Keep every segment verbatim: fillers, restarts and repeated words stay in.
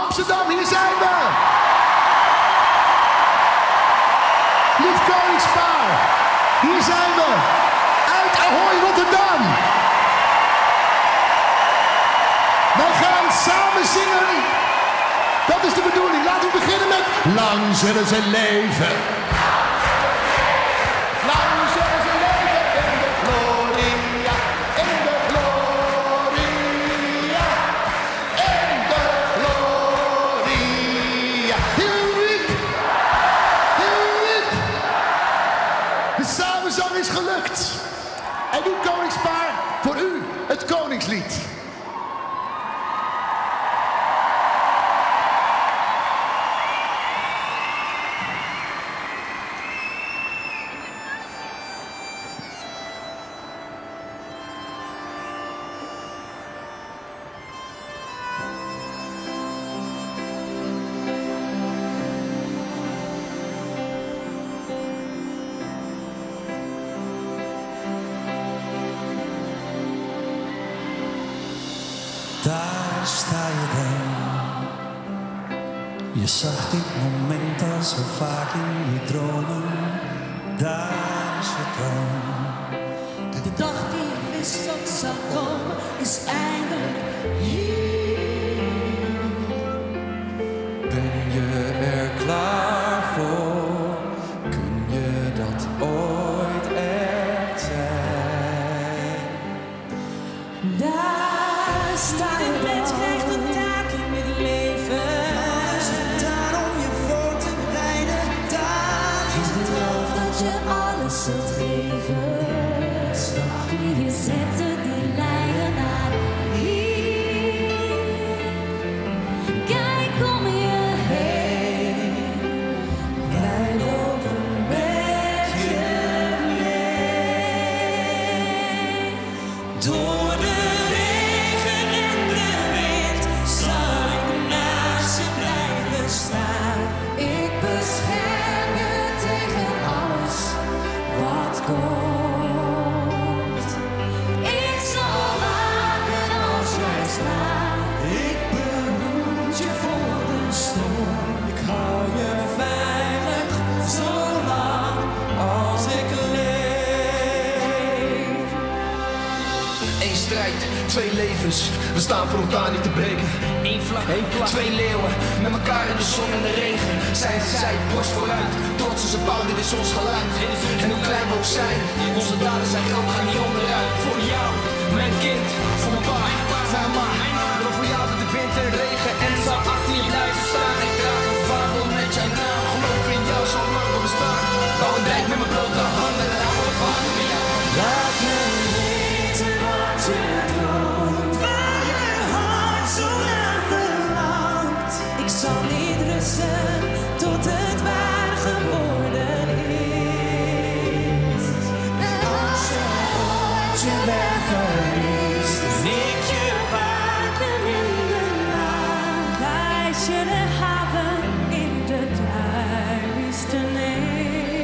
Amsterdam, hier zijn we! Lief koningspaar, hier zijn we! Uit Ahoy Rotterdam! Wij gaan samen zingen. Dat is de bedoeling. Laten we beginnen met... Lang zullen ze leven. Lang zullen ze leven in de gloria. In de gloria. In de gloria. Heel lief. Heel lief. De samenzang is gelukt. En nu koningspaar, voor u het Koningslied. Daar sta je dan. Je zag dit moment al zo vaak in je dromen. Daar is het dan. De dag die je wist dat zou komen, is eindelijk hier. Ben je er klaar voor? Kun je dat ooit echt zijn? Daar sta je. De mens krijgt een taak in het leven. Is het daar om je voor te rijden? Daar is het Geloof dat je alles zult geven. Je zette die lijnen naar hier. Kijk om je heen. Wij lopen met je mee. Door de regen en de wind zal ik naast je blijven staan. Ik bescherm je tegen alles wat komt. Ik zal waken als jij slaapt. Ik behoed je voor de storm. Ik hou je veilig zolang als ik leef. Eén strijd, twee levens, we staan voor elkaar niet te breken. Eén vlag, Eén vlag. Twee leeuwen, met elkaar in de zon en de regen. Zij aan zij, borst vooruit, trots is een bouw, dit is ons geluid. En hoe klein we ook zijn, onze daden zijn groot, gaan niet onderuit. Voor jou, mijn kind, voor mijn pa, mijn ma. Door voor jou door de wind en regen en zal achter je blijven staan. Ik draag een vaandel met jouw naam, geloof in jou zolang we bestaan. Bouw een dijk met mijn blote handen en hou een vader met jou. Laat me weten wat je doet, waar je hart zo naar verlangt. Ik zal niet rusten tot het waar geworden is. En als je ooit je weg verliest, Nik je waken in de nacht, wijs je de haven in de duisternis.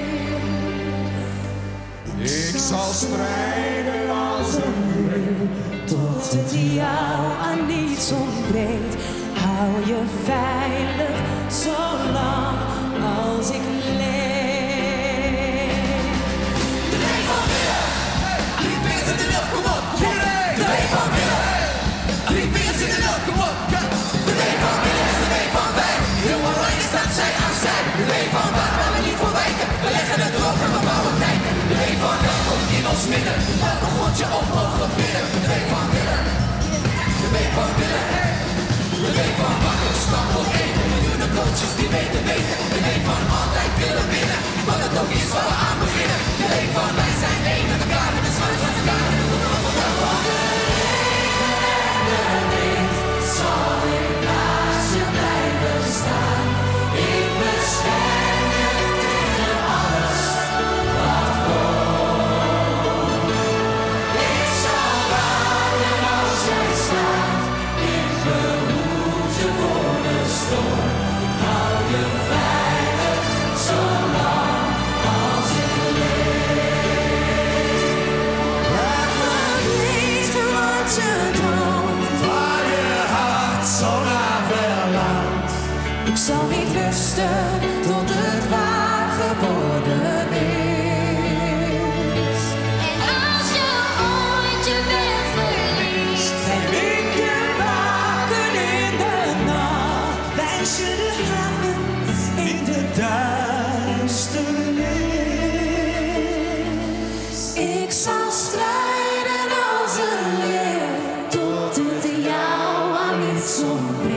Ik zal strijden als een leeuw, Tot het jou aan niets ontbreekt, hou je veilig zolang als ik leef. De wee van Willem, drie vingers in de lucht, kom op, kom op. De wee van Willem, drie vingers in de lucht, kom op. De wee van Willem is de wee van wij, heel oranje staat zij aan zij. De wee van waar waar we niet voor wijken, we leggen het erop en we bouwen kijken. De wee van welkom in ons midden, welke God je op mogen bidden. De wee van Willem, de wee van Willem, de wee van wakker, stap op één. Miljoenen coaches die weten weten, de wee van altijd willen winnen. Wat het ook is waar we aan beginnen. De wee van wij zijn één met elkaar, met de schouders aan elkaar en de voeten op elkaar van. Zal ik naast je blijven staan? Ik bescherm je tegen alles wat komt. Ik zal waken als jij slaapt. Ik behoed je voor de storm. Hou je veilig zolang als ik leef. Ik zal niet rusten tot het waar geworden is. En als je ooit je weg verliest, Ben ik je waken in de nacht, wijs je de haven in de duisternis. Ik zal strijden als een leeuw tot het jou aan niet ontbreekt.